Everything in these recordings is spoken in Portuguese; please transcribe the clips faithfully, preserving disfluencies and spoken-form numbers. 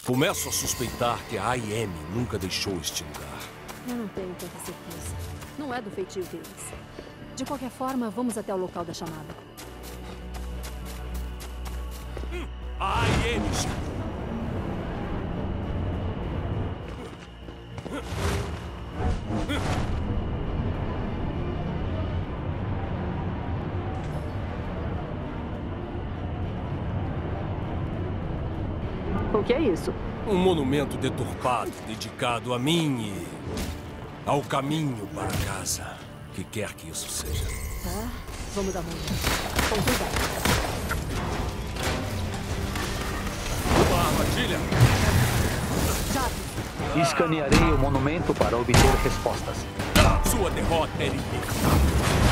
Começo a suspeitar que a I M nunca deixou este lugar. Eu não tenho tanta certeza. Não é do feitio deles. De qualquer forma, vamos até o local da chamada. Hum, a I M chegou. O que é isso? Um monumento deturpado dedicado a mim e ao caminho para casa. Que quer que isso seja. Tá, vamos dar uma olhada. Com cuidado. Uma armadilha. Já. Escanearei o monumento para obter respostas. Sua derrota é inevitável.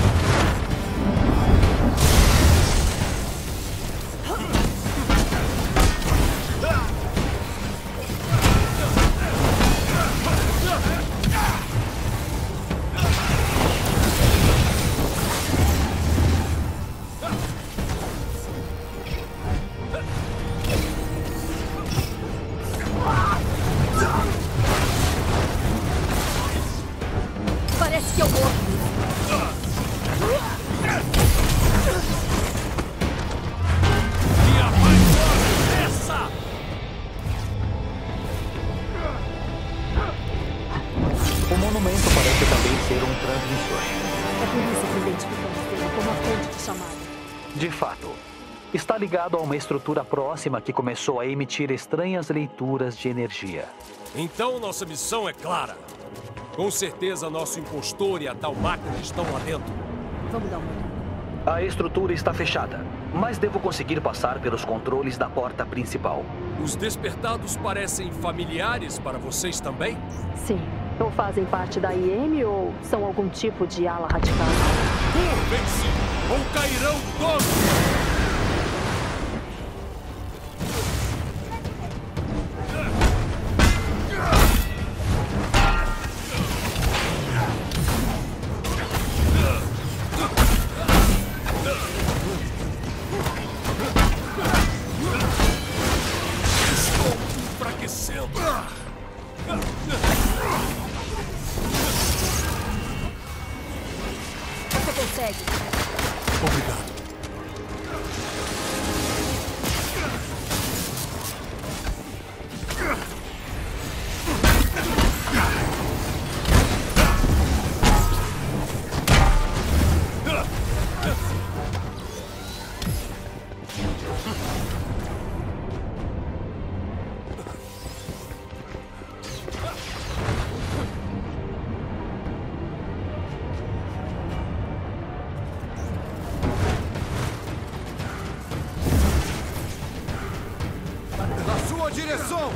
Parece que eu morro. E a mais essa! O monumento parece também ser um transmissor. É por isso que identificamos ele como a fonte de chamada. De fato, está ligado a uma estrutura próxima que começou a emitir estranhas leituras de energia. Então nossa missão é clara. Com certeza nosso impostor e a tal máquina estão lá dentro. Vamos dar uma olhada. A estrutura está fechada, mas devo conseguir passar pelos controles da porta principal. Os despertados parecem familiares para vocês também? Sim. Ou fazem parte da I M ou são algum tipo de ala radical. Curvem-se ou cairão todos! Você consegue. Obrigado. Na sua direção!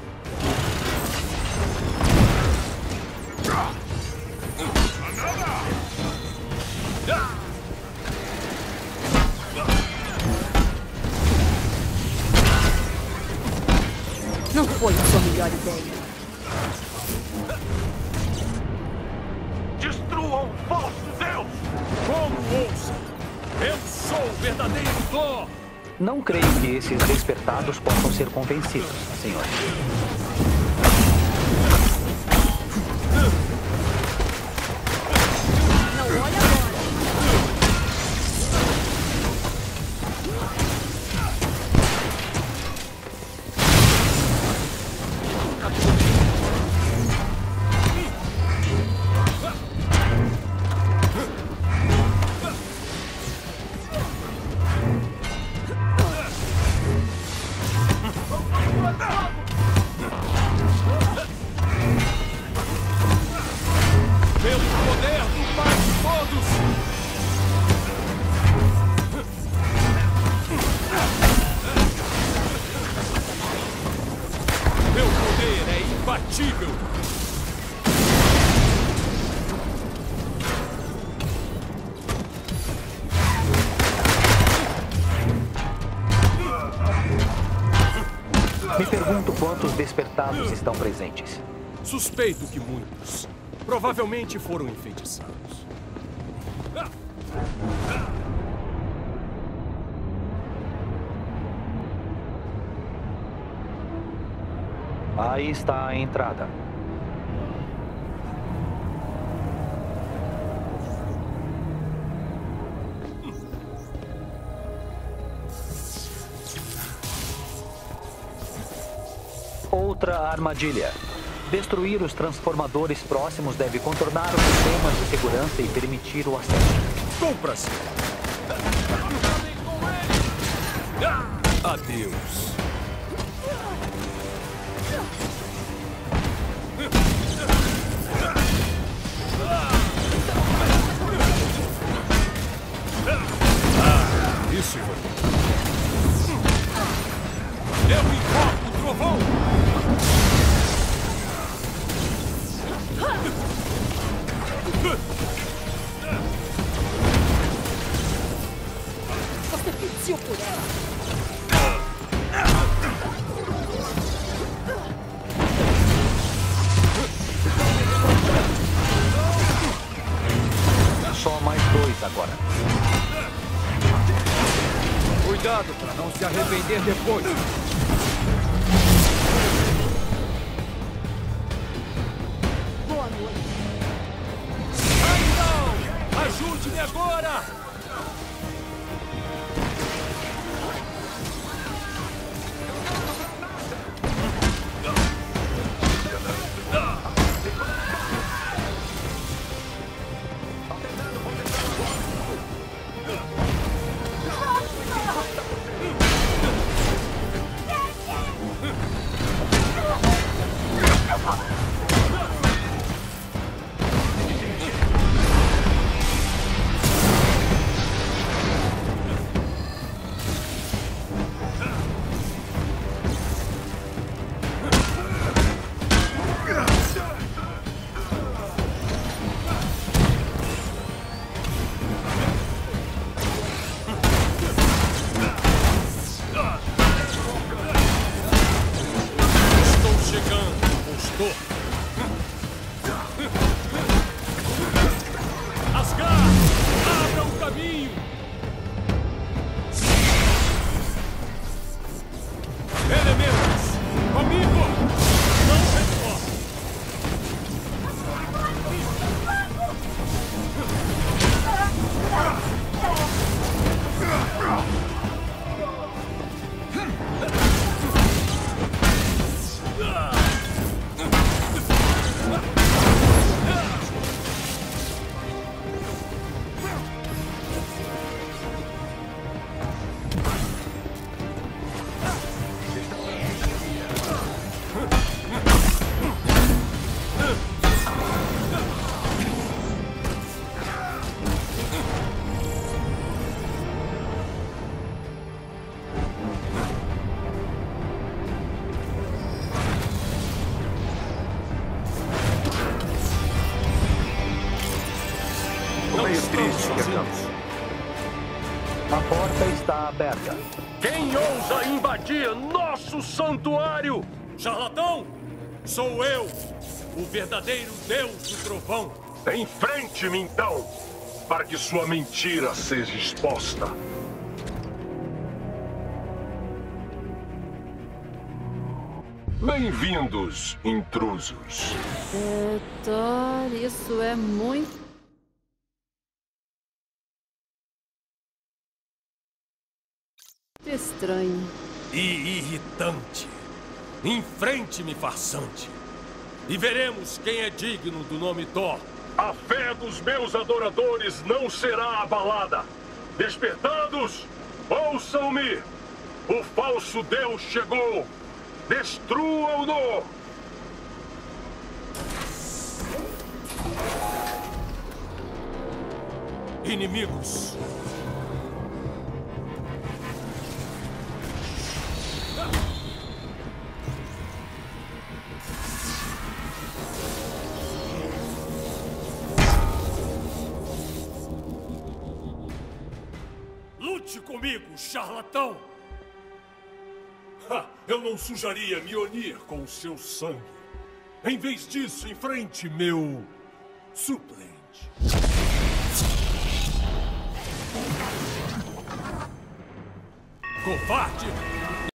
Não foi a sua melhor ideia. Destruam o falso Deus! Como ouça? Eu sou o verdadeiro Thor! Não creio que esses despertados possam ser convencidos, senhor. Não olha agora. Pelo poder do Pai de todos! Meu poder é imbatível! Me pergunto quantos despertados estão presentes. Suspeito que muitos. Provavelmente foram enfeitiçados. Aí está a entrada. Outra armadilha. Destruir os transformadores próximos deve contornar os sistemas de segurança e permitir o acesso. Vou pra cima. Adeus. Ah, isso foi. Eu invoco o trovão! Você pediu por ela. Só mais dois agora. Cuidado para não se arrepender depois. Boa noite. Então, ajude-me agora! A porta está aberta. Quem ousa invadir nosso santuário? Charlatão! Sou eu, o verdadeiro Deus do Trovão. Enfrente-me, então, para que sua mentira seja exposta. Bem-vindos, intrusos. É, Thor, isso é muito estranho. E irritante. Enfrente-me, farsante. E veremos quem é digno do nome Thor. A fé dos meus adoradores não será abalada. Despertados, ouçam-me. O falso Deus chegou. Destruam-no! Inimigos. Lute comigo, charlatão! Ha, eu não sujaria Mjolnir com o seu sangue. Em vez disso, enfrente meu suplente. Covarde!